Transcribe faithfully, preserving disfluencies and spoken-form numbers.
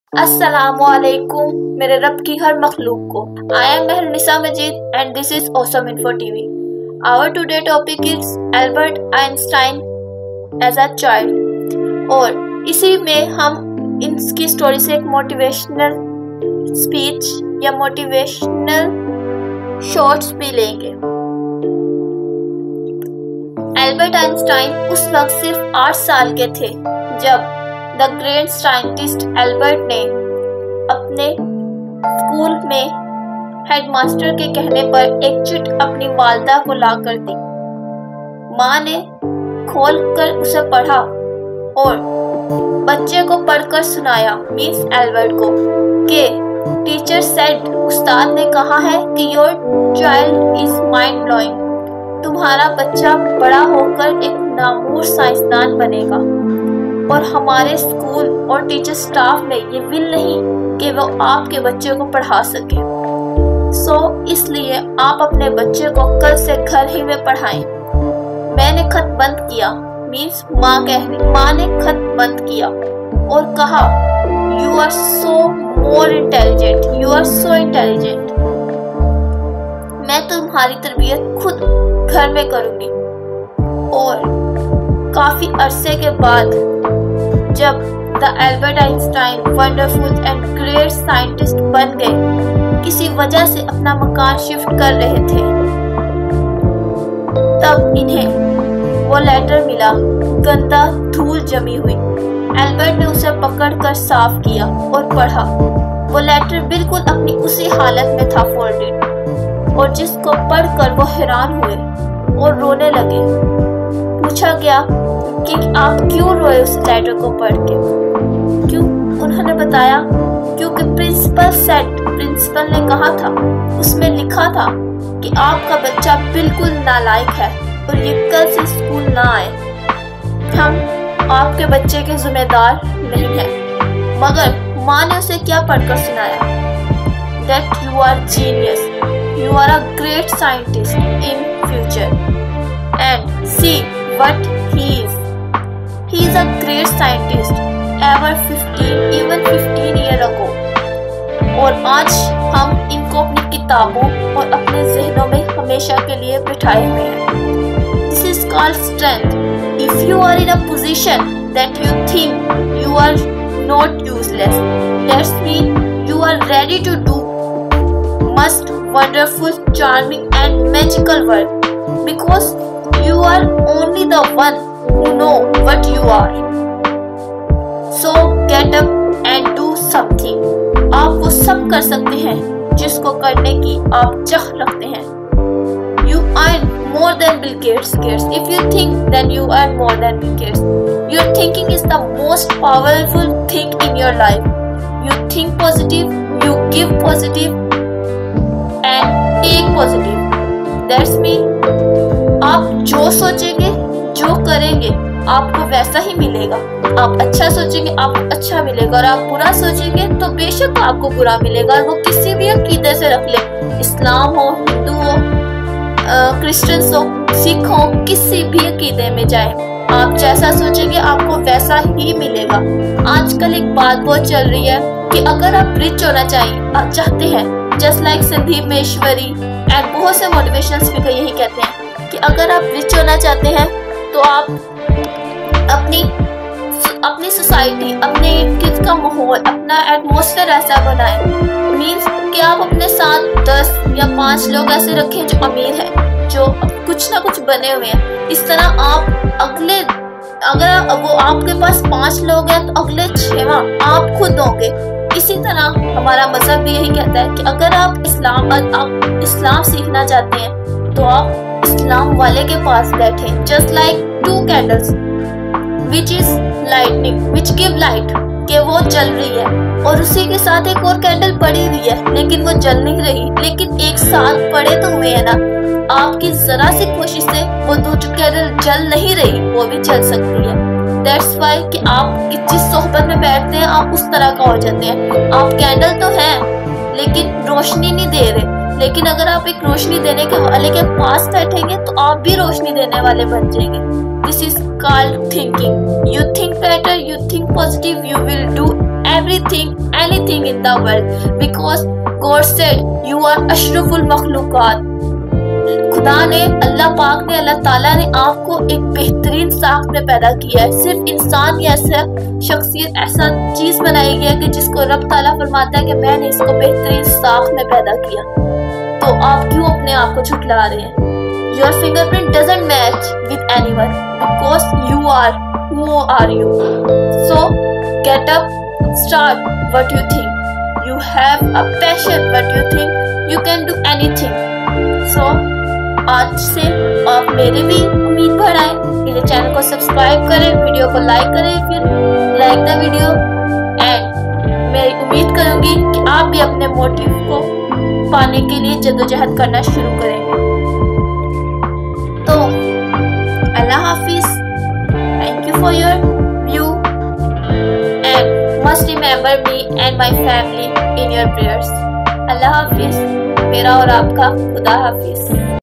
अस्सलामुअलैकुम मेरे रब की हर मखलूक को। I am Mehrunnisa Majeed and this is awesome info TV. Our today topic is Albert Einstein as a child, और इसी में हम इनकी स्टोरी से एक मोटिवेशनल स्पीच या मोटिवेशनल शॉर्ट्स भी लेंगे। एल्बर्ट आइंस्टाइन उस वक्त सिर्फ आठ साल के थे जब द ग्रेट साइंटिस्ट एल्बर्ट ने अपने स्कूल में हेडमास्टर के कहने पर एक चिट अपनी वालदा को ला कर दी। माँ ने खोलकर उसे पढ़ा और बच्चे को पढ़कर सुनाया, मिस एल्बर्ट को, कि टीचर सेड, उस्ताद ने कहा है कि your child is mind blowing, तुम्हारा बच्चा बड़ा होकर एक नामूर साइंसदान बनेगा। और हमारे स्कूल और टीचर स्टाफ में ये विल नहीं कि वो आपके बच्चे को पढ़ा सके। सो so, इसलिए आप अपने बच्चे को कल से घर ही में पढ़ाएं। मैंने खत बंद किया, मीन्स माँ कहनी माँ ने खत बंद किया और कहा, you are so more intelligent, you are so intelligent. मैं तुम्हारी तरबियत खुद घर में करूंगी। और काफी अरसे के बाद जब the Albert Einstein wonderful and great scientist बन गए, किसी वजह से अपना मकान शिफ्ट कर रहे थे, तब इन्हें वो लेटर मिला, गंदा धूल जमी हुई। एल्बर्ट ने उसे पकड़कर साफ किया और पढ़ा। वो लेटर बिल्कुल अपनी उसी हालत में था, फोल्डेड, और जिसको पढ़कर वो हैरान हुए और रोने लगे। पूछा गया कि आप क्यों रोए उस लेटर को पढ़ के? क्यों? उन्होंने बताया, क्योंकि प्रिंसिपल सेड, प्रिंसिपल ने कहा था, उसमें लिखा था कि आपका बच्चा बिल्कुल नालायक है और ये कल से स्कूल ना आए। हम आपके बच्चे के जिम्मेदार नहीं हैं। मगर माँ ने उसे क्या पढ़कर सुनाया? That you are genius, you are a great scientist in future, and see what he is. He is a great scientist ever fifteen, even fifteen year ago. और आज हम इनको अपनी किताबों और अपने ज़हनों में हमेशा के लिए बिठाए हुए हैं। This is called strength. If you are in a position that you think you are not useless, that means you are ready to do most wonderful, charming and magical work, because you are only the one who know what you are. So get up and do something. आप वो सब कर सकते हैं जिसको करने की आप चाह रखते हैं। You earn more than Bill Gates cares. If you think, then you earn more than Bill Gates. Your thinking is the most powerful thing in your life. You think positive, you give positive, and take positive. That's mean आप जो सोचेंगे, जो करेंगे, आपको वैसा ही मिलेगा। आप अच्छा सोचेंगे, आपको अच्छा मिलेगा, और आप बुरा सोचेंगे तो बेशक आपको बुरा मिलेगा। और वो किसी भी अकीदे से रख ले, इस्लाम हो, हिंदू हो, क्रिश्चियंस हो, सिख हो, किसी भी अकीदे में जाए, आप जैसा सोचेंगे आपको वैसा ही मिलेगा। आजकल एक बात बहुत चल रही है कि अगर आप रिच होना चाहिए आप चाहते हैं, just like Sandeep Maheshwari and बहुत से मोटिवेशनल स्पीकर यही कहते हैं कि अगर आप रिच होना चाहते हैं तो आप अपनी अपनी सोसाइटी, अपने इर्द का माहौल, अपना एटमॉस्फेयर ऐसा बनाएं, मीन्स कि आप अपने साथ दस या पांच लोग ऐसे रखें जो अमीर हैं, जो कुछ ना कुछ बने हुए हैं। इस तरह आप अगले अगर वो आपके पास पांच लोग हैं तो अगले छेवा आप खुद होंगे। इसी तरह हमारा मजहब भी यही कहता है कि अगर आप इस्लाम आप इस्लाम सीखना चाहते हैं तो आप इस्लाम वाले के पास बैठे। Just like two candles which is lightning which give light, कि वो जल रही है और उसी के साथ एक और कैंडल पड़ी हुई है लेकिन वो जल नहीं रही, लेकिन एक साथ पड़े तो हुए है ना। आपकी जरा सी कोशिश से वो दो कैंडल जल नहीं रही, वो भी जल सकती है। That's why कि आप जिस सोहबत में बैठते हैं आप उस तरह का हो जाते हैं। आप कैंडल तो हैं लेकिन रोशनी नहीं दे रहे, लेकिन अगर आप एक रोशनी देने के वाले के पास बैठेंगे तो आप भी रोशनी देने वाले बन जाएंगे। This is called thinking. You think better, you think positive, you will do everything anything in the world because God said you are अशरफुल मखलूकात। खुदा ने, अल्लाह पाक ने, अल्लाह ताला ने आपको एक बेहतरीन साख में पैदा किया है। सिर्फ इंसान या ऐसा शख्सियत, ऐसा चीज बनाई गई है कि जिसको रब ताला फरमाता है कि मैंने इसको बेहतरीन साख में पैदा किया। तो आप क्यों अपने आप को झुठला रहे हैं? Your fingerprint doesn't match with anyone because you are who are you. So get up, start what you think. You have a passion, what you think you can do anything. So आज से आप मेरे भी उम्मीद बढ़ाएं, मेरे channel को subscribe करें, वीडियो को लाइक करें, फिर लाइक द वीडियो एंड मैं उम्मीद करूंगी कि आप भी अपने मोटिव को पाने के लिए जद्दोजहद करना शुरू करेंगे। तो अल्लाह हाफिज, thank you for your view and must remember me and my family in your prayers. अल्लाह हाफिज, मेरा और आपका खुदा हाफिज।